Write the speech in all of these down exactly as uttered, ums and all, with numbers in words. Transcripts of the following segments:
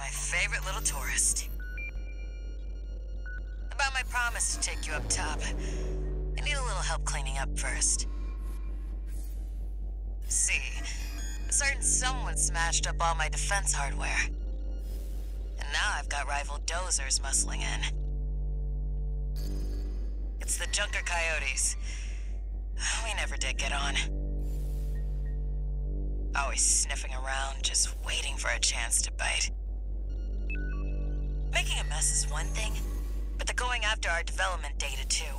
my favorite little tourist. About my promise to take you up top. I need a little help cleaning up first. See, a certain someone smashed up all my defense hardware. And now I've got rival dozers muscling in. It's the Junker Coyotes. We never did get on. Always sniffing around, just waiting for a chance to bite. Making a mess is one thing, but they're going after our development data too.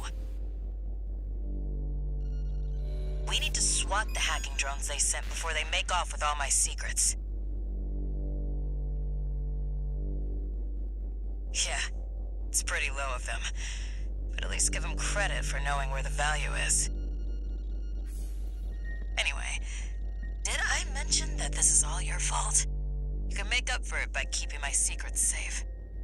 We need to swat the hacking drones they sent before they make off with all my secrets. Yeah, it's pretty low of them, but at least give them credit for knowing where the value is. Anyway, did I mention that this is all your fault? You can make up for it by keeping my secrets safe.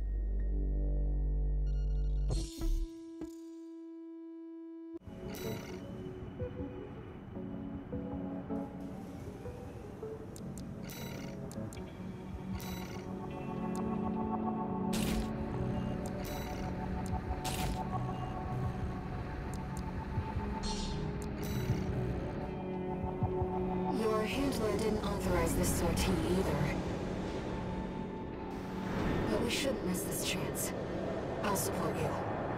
Your handler didn't authorize this sortie either. But we shouldn't miss this chance. I'll support you.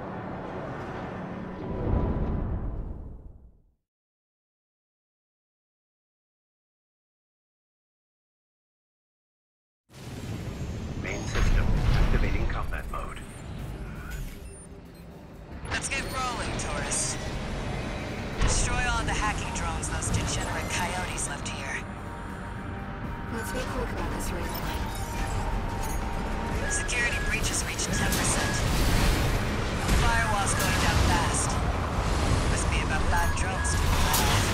Main system activating combat mode. Let's get rolling, tourist. Destroy all the hacking drones those degenerate coyotes left here. Let's be quick about this, Rubicon. Security breaches reached ten percent. Firewall's going down fast. Must be about five drones to pull that off.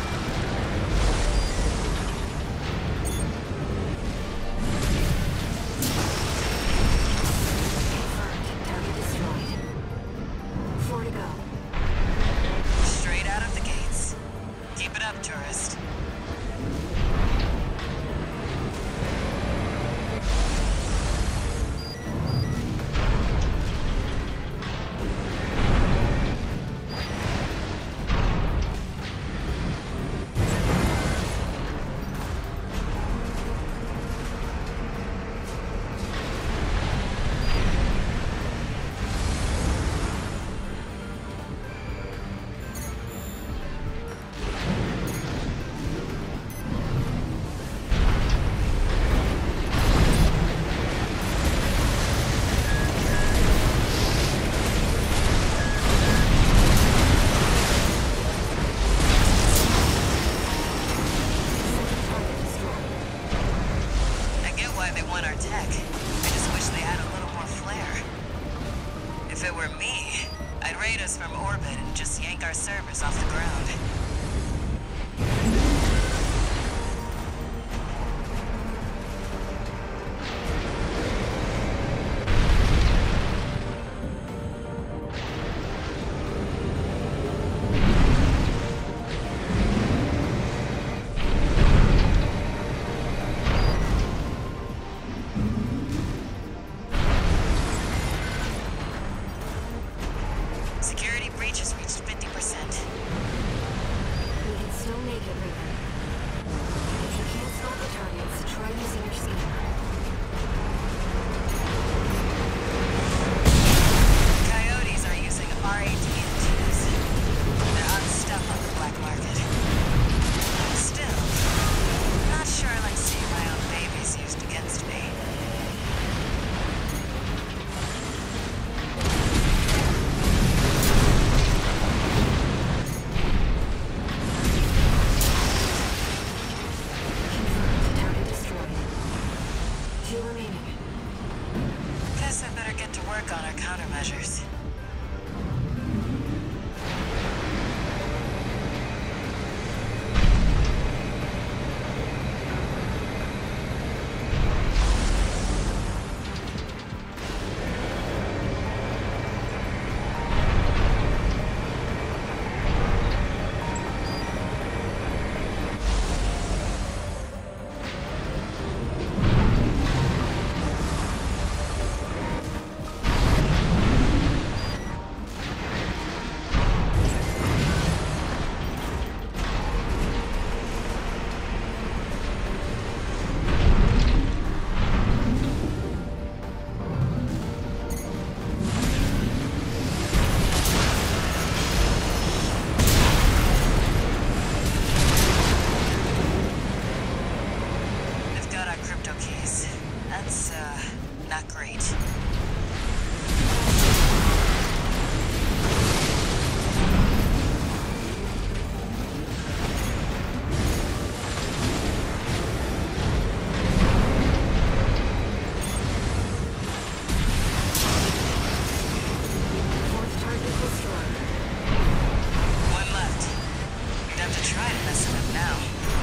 Confirmed. Target destroyed. Four to go. Straight out of the gates. Keep it up, tourist. If it were me, I'd raid us from orbit and just yank our servers off the ground. Security breach has reached fifty percent. We can still make it, Rubicon. If you can't stop the targets, try using your scanner. Coyotes are using R A T and twos. They're unstuck on the black market. Still, not sure I like seeing my own babies used against me. try to mess it up now.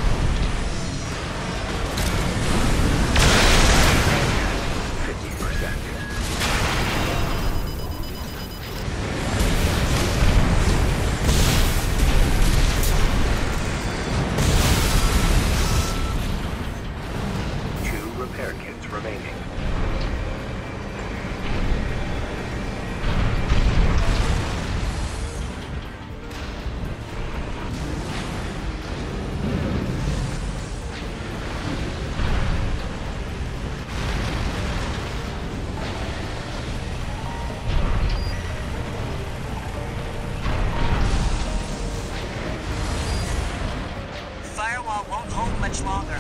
fifty percent. Two repair kits remaining. Firewall won't hold much longer.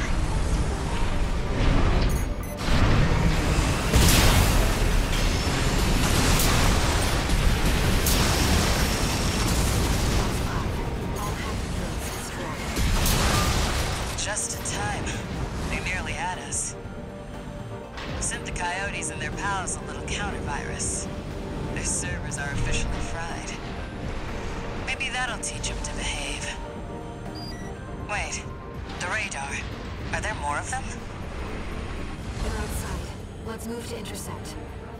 Just in time. They nearly had us. Sent the Coyotes and their pals a little counter-virus. Their servers are officially fried. Maybe that'll teach them to behave. Wait, the radar. Are there more of them? They're outside. Let's move to intercept.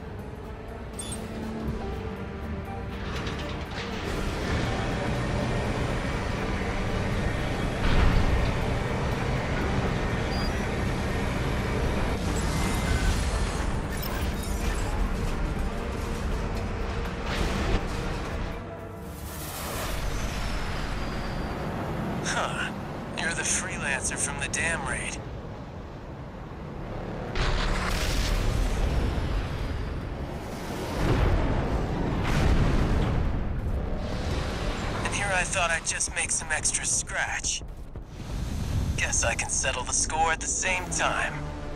Huh. You're the freelancer from the dam raid. And here I thought I'd just make some extra scratch. Guess I can settle the score at the same time.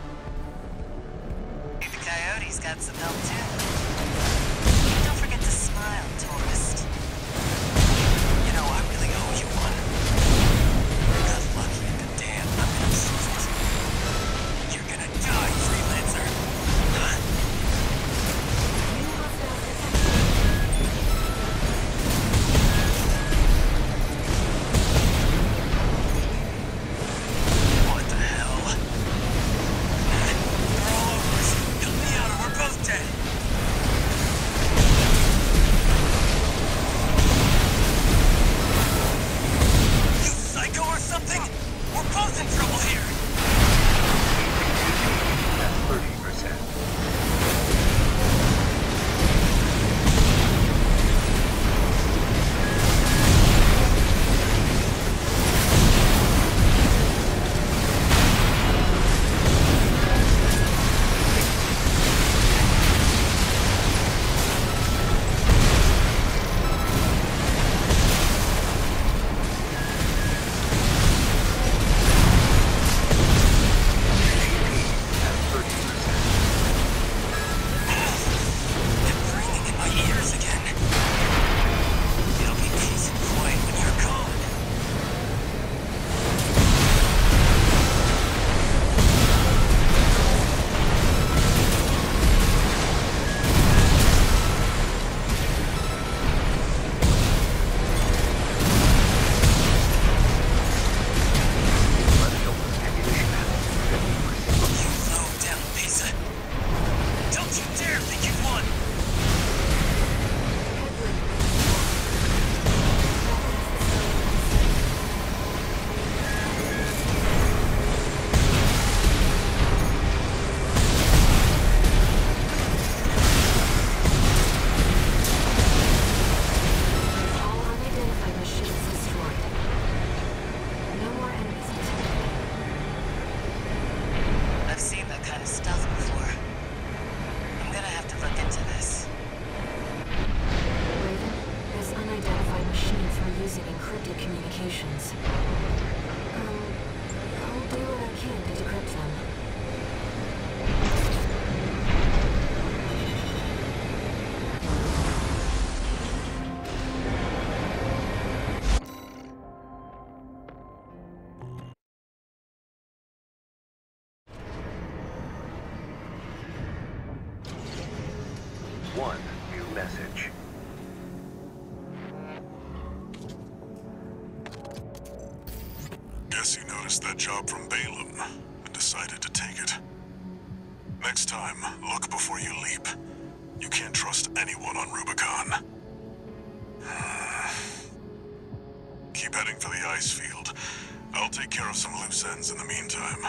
The Coyotes got some help too. Don't forget to smile, tourist. You know, I really owe you one. I got lucky in the dam. I'm gonna prove it. You're gonna die, freelancer. Huh? What the hell? They're all over us. Help me out or we're both dead. Guess you noticed that job from Balaam and decided to take it. Next time, look before you leap. You can't trust anyone on Rubicon. Keep heading for the ice field. I'll take care of some loose ends in the meantime.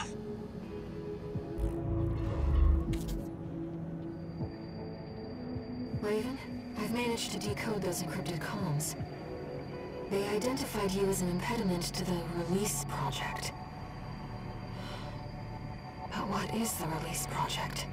Raven, I've managed to decode those encrypted comms. They identified you as an impediment to the Release Project. But what is the Release Project?